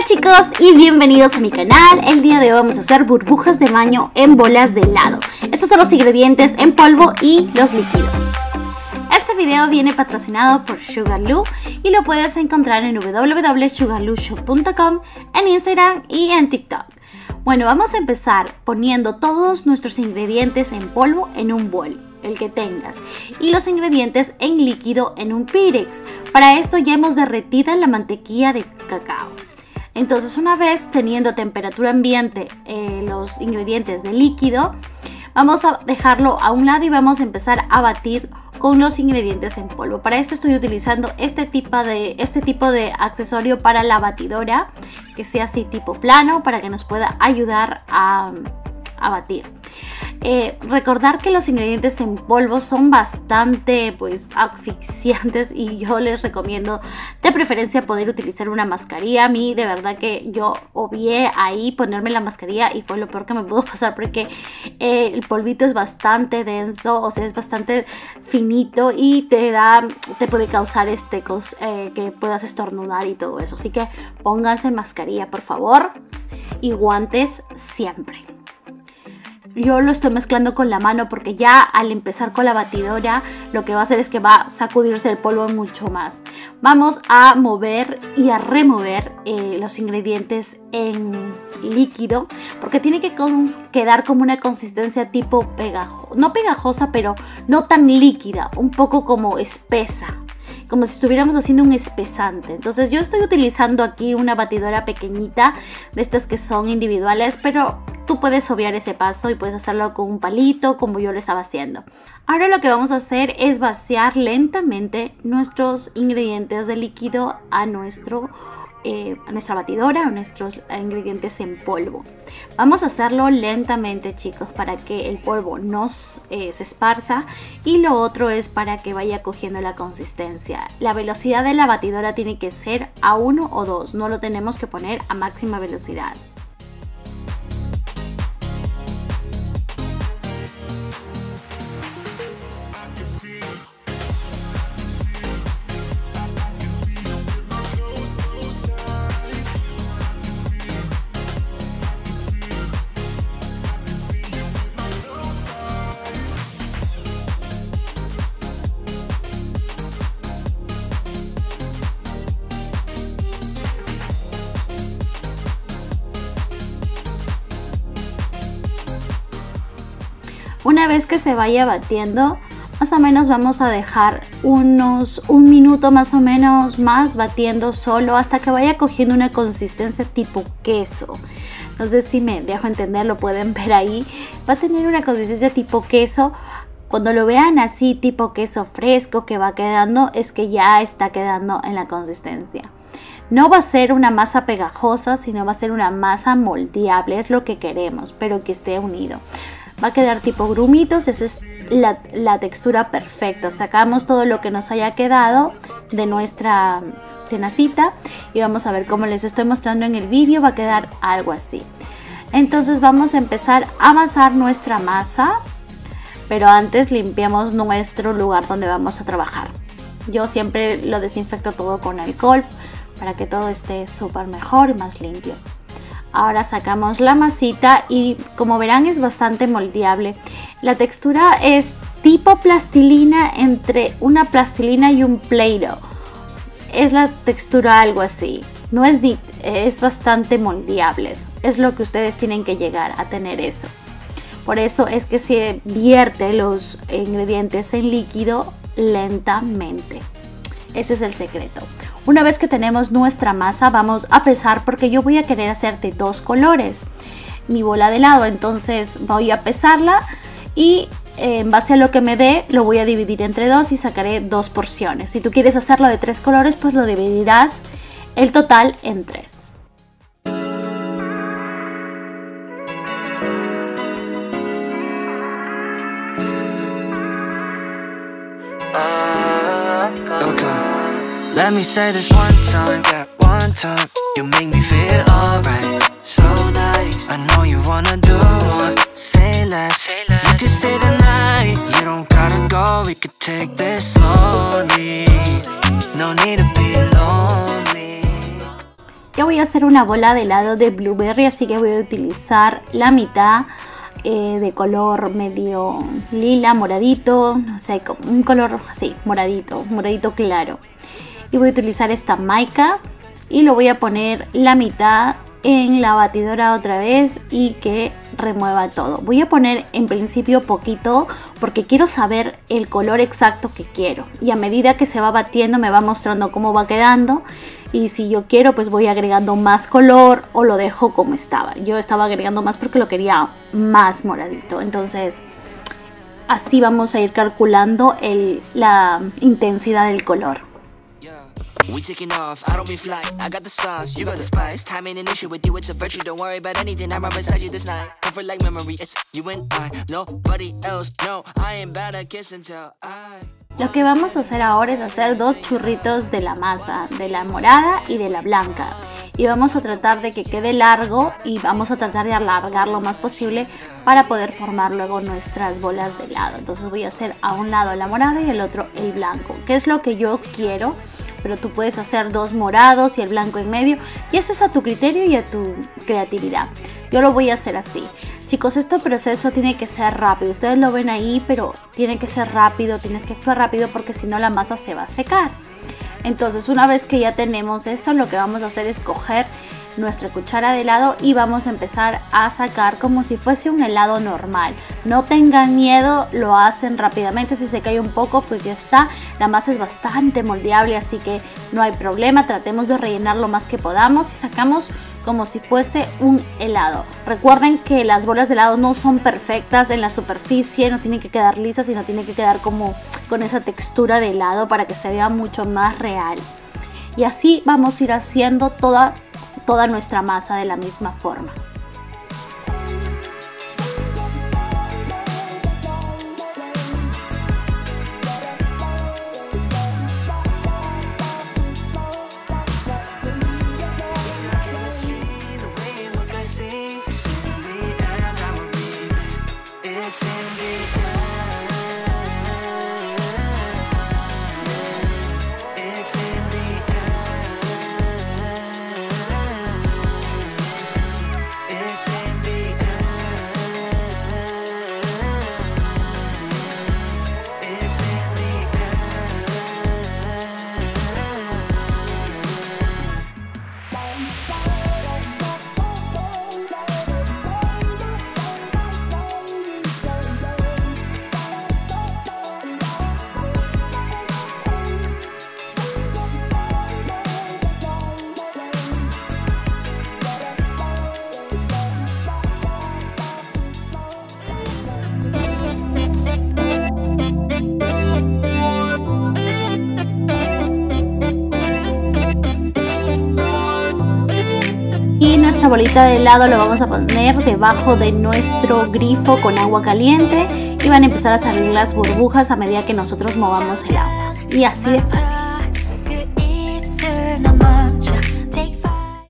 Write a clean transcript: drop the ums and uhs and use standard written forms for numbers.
Hola chicos y bienvenidos a mi canal. El día de hoy vamos a hacer burbujas de baño en bolas de helado. Estos son los ingredientes en polvo y los líquidos. Este video viene patrocinado por Sugarloo y lo puedes encontrar en www.sugarlooshop.com, en Instagram y en TikTok. Bueno, vamos a empezar poniendo todos nuestros ingredientes en polvo en un bol, el que tengas, y los ingredientes en líquido en un Pyrex. Para esto ya hemos derretida la mantequilla de cacao. Entonces, una vez teniendo a temperatura ambiente los ingredientes de líquido, vamos a dejarlo a un lado y vamos a empezar a batir con los ingredientes en polvo. Para esto estoy utilizando este tipo de accesorio para la batidora, que sea así tipo plano, para que nos pueda ayudar a batir. Recordar que los ingredientes en polvo son bastante asfixiantes y yo les recomiendo de preferencia poder utilizar una mascarilla. A mí de verdad que yo obvié ahí ponerme la mascarilla y fue lo peor que me pudo pasar, porque el polvito es bastante denso, o sea, es bastante finito y te puede causar que puedas estornudar y todo eso. Así que pónganse mascarilla, por favor, y guantes siempre. Yo lo estoy mezclando con la mano porque ya al empezar con la batidora lo que va a hacer es que va a sacudirse el polvo mucho más. Vamos a mover y a remover los ingredientes en líquido, porque tiene que quedar como una consistencia tipo no pegajosa, pero no tan líquida, un poco como espesa, como si estuviéramos haciendo un espesante. Entonces yo estoy utilizando aquí una batidora pequeñita, de estas que son individuales, pero tú puedes obviar ese paso y puedes hacerlo con un palito, como yo lo estaba haciendo. Ahora lo que vamos a hacer es vaciar lentamente nuestros ingredientes de líquido a nuestra batidora, a nuestros ingredientes en polvo. Vamos a hacerlo lentamente, chicos, para que el polvo no se esparza, y lo otro es para que vaya cogiendo la consistencia. La velocidad de la batidora tiene que ser a 1 o 2, no lo tenemos que poner a máxima velocidad. Una vez que se vaya batiendo, más o menos vamos a dejar un minuto más o menos más batiendo solo, hasta que vaya cogiendo una consistencia tipo queso. No sé si me dejo entender, lo pueden ver ahí. Va a tener una consistencia tipo queso. Cuando lo vean así tipo queso fresco que va quedando, es que ya está quedando en la consistencia. No va a ser una masa pegajosa, sino va a ser una masa moldeable, es lo que queremos, pero que esté unido. Va a quedar tipo grumitos. Esa es la textura perfecta. Sacamos todo lo que nos haya quedado de nuestra tenacita y vamos a ver cómo les estoy mostrando en el vídeo. Va a quedar algo así. Entonces vamos a empezar a amasar nuestra masa, pero antes limpiamos nuestro lugar donde vamos a trabajar. Yo siempre lo desinfecto todo con alcohol para que todo esté súper mejor y más limpio. Ahora sacamos la masita y como verán es bastante moldeable. La textura es tipo plastilina, entre una plastilina y un Play-Doh. Es la textura algo así. No es bastante moldeable. Es lo que ustedes tienen que llegar a tener eso. Por eso es que se vierte los ingredientes en líquido lentamente. Ese es el secreto. Una vez que tenemos nuestra masa, vamos a pesar, porque yo voy a querer hacerte dos colores. Mi bola de helado, entonces voy a pesarla y en base a lo que me dé, lo voy a dividir entre dos y sacaré dos porciones. Si tú quieres hacerlo de 3 colores, pues lo dividirás el total en 3. Let me say this one time, yeah, one time. You make me feel alright, so nice. I know you wanna do more, say less. You can stay the night, you don't gotta go. We could take this slowly, no need to be lonely. Yo voy a hacer una bola de helado de blueberry, así que voy a utilizar la mitad de color medio lila, moradito, no sé, un color así, moradito claro. Y voy a utilizar esta mica y lo voy a poner la mitad en la batidora otra vez y que remueva todo. Voy a poner en principio poquito porque quiero saber el color exacto que quiero, y a medida que se va batiendo me va mostrando cómo va quedando, y si yo quiero pues voy agregando más color o lo dejo como estaba. Yo estaba agregando más porque lo quería más moradito, entonces así vamos a ir calculando la intensidad del color. We taking off, I don't be fly, I got the sauce, you got the spice. Time ain't an issue with you, it's a virtue, don't worry about anything. I'm right beside you this night, comfort like memory, it's you and I, nobody else, no, I ain't bad at kiss and tell, Lo que vamos a hacer ahora es hacer 2 churritos de la masa, de la morada y de la blanca. Y vamos a tratar de que quede largo y vamos a tratar de alargar lo más posible para poder formar luego nuestras bolas de helado. Entonces voy a hacer a un lado la morada y el otro el blanco, que es lo que yo quiero, pero tú puedes hacer 2 morados y el blanco en medio, y ese es a tu criterio y a tu creatividad. Yo lo voy a hacer así. Chicos, este proceso tiene que ser rápido, ustedes lo ven ahí, pero tiene que ser rápido, tienes que actuar rápido porque si no la masa se va a secar. Entonces una vez que ya tenemos eso, lo que vamos a hacer es coger nuestra cuchara de helado y vamos a empezar a sacar como si fuese un helado normal. No tengan miedo, lo hacen rápidamente, si se cae un poco pues ya está. La masa es bastante moldeable, así que no hay problema, tratemos de rellenar lo más que podamos y sacamos como si fuese un helado. Recuerden que las bolas de helado no son perfectas en la superficie, no tienen que quedar lisas, sino tienen que quedar como con esa textura de helado para que se vea mucho más real. Y así vamos a ir haciendo toda nuestra masa de la misma forma. Nuestra bolita de helado lo vamos a poner debajo de nuestro grifo con agua caliente y van a empezar a salir las burbujas a medida que nosotros movamos el agua, y así de fácil.